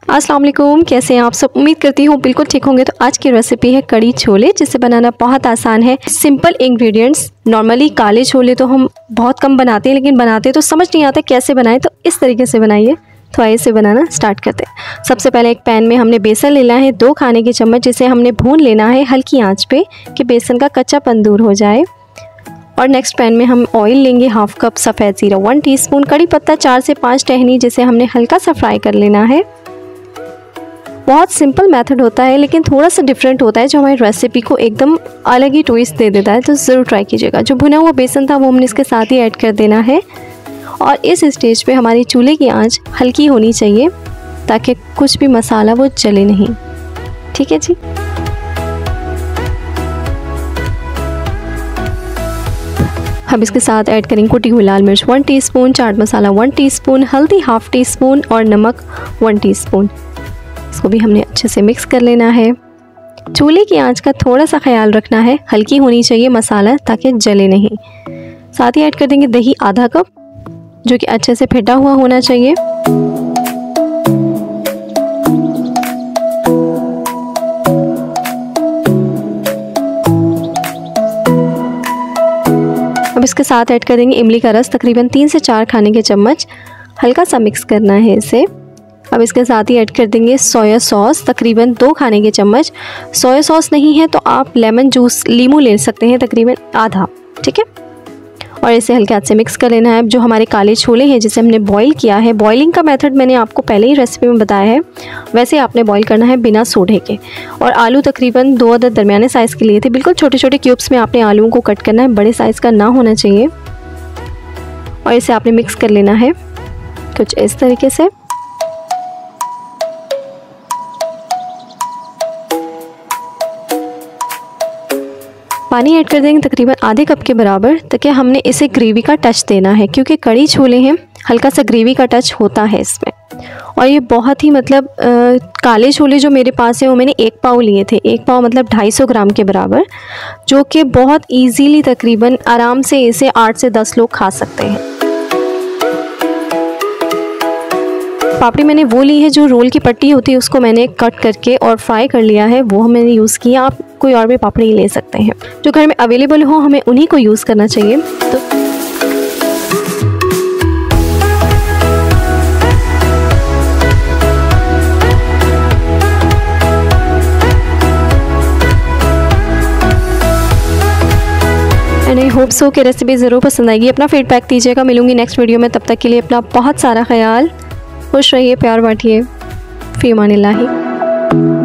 अस्सलाम वालेकुम, कैसे हैं आप सब। उम्मीद करती हूँ बिल्कुल ठीक होंगे। तो आज की रेसिपी है कड़ी छोले, जिसे बनाना बहुत आसान है। Simple ingredients. नॉर्मली काले छोले तो हम बहुत कम बनाते हैं, लेकिन बनाते तो समझ नहीं आता कैसे बनाएं, तो इस तरीके से बनाइए। तो आइए इसे बनाना स्टार्ट करते हैं। सबसे पहले एक पैन में हमने बेसन लेना है 2 खाने के चम्मच, जिसे हमने भून लेना है हल्की आँच पे कि बेसन का कच्चापन दूर हो जाए। और नेक्स्ट पैन में हम ऑयल लेंगे, हाफ कप सफ़ेद ज़ीरा 1 टीस्पून, कड़ी पत्ता 4 से 5 टहनी, जिसे हमने हल्का सा फ्राई कर लेना है। बहुत सिंपल मेथड होता है, लेकिन थोड़ा सा डिफरेंट होता है, जो हमारी रेसिपी को एकदम अलग ही ट्विस्ट दे देता है। तो ज़रूर ट्राई कीजिएगा। जो भुना हुआ बेसन था वो हमने इसके साथ ही ऐड कर देना है। और इस स्टेज पे हमारी चूल्हे की आंच हल्की होनी चाहिए, ताकि कुछ भी मसाला वो जले नहीं। ठीक है जी। हम इसके साथ ऐड करेंगे कुटी हुई लाल मिर्च 1 टीस्पून, चाट मसाला 1 टीस्पून, हल्दी हाफ टी स्पून और नमक 1 टीस्पून। इसको भी हमने अच्छे से मिक्स कर लेना है। चूल्हे की आंच का थोड़ा सा ख्याल रखना है, हल्की होनी चाहिए मसाला, ताकि जले नहीं। साथ ही ऐड कर देंगे दही आधा कप, जो कि अच्छे से फेंटा हुआ होना चाहिए। अब इसके साथ ऐड कर देंगे इमली का रस, तकरीबन 3 से 4 खाने के चम्मच। हल्का सा मिक्स करना है इसे। अब इसके साथ ही ऐड कर देंगे सोया सॉस, तकरीबन 2 खाने के चम्मच। सोया सॉस नहीं है तो आप लेमन जूस, लीमू ले सकते हैं, तकरीबन आधा। ठीक है। और इसे हल्के हाथ से मिक्स कर लेना है। अब जो हमारे काले छोले हैं, जिसे हमने बॉईल किया है, बॉइलिंग का मेथड मैंने आपको पहले ही रेसिपी में बताया है, वैसे आपने बॉईल करना है बिना सोडे के। और आलू तकरीबन 2 अदद दरमियाने साइज़ के लिए थे। बिल्कुल छोटे छोटे क्यूब्स में आपने आलूओं को कट करना है, बड़े साइज़ का ना होना चाहिए। और इसे आपने मिक्स कर लेना है कुछ इस तरीके से। पानी ऐड कर देंगे तकरीबन आधे कप के बराबर, ताकि हमने इसे ग्रेवी का टच देना है, क्योंकि कड़ी छोले हैं, हल्का सा ग्रेवी का टच होता है इसमें। और ये बहुत ही मतलब काले छोले जो मेरे पास है वो मैंने 1 पाव लिए थे। 1 पाव मतलब 250 ग्राम के बराबर, जो कि बहुत इजीली तकरीबन आराम से इसे 8 से 10 लोग खा सकते हैं। पापड़ी मैंने वो ली है जो रोल की पट्टी होती है, उसको मैंने कट करके और फ्राई कर लिया है, वो मैंने यूज़ किया। आप कोई और भी पापड़ी ले सकते हैं, जो घर में अवेलेबल हो, हमें उन्हीं को यूज़ करना चाहिए। तो एंड आई होप सो कि रेसिपी ज़रूर पसंद आएगी। अपना फीडबैक दीजिएगा। मिलूंगी नेक्स्ट वीडियो में, तब तक के लिए अपना बहुत सारा ख्याल, खुश रहिए, प्यार बांटिए। फ़ी अमानिल्लाह।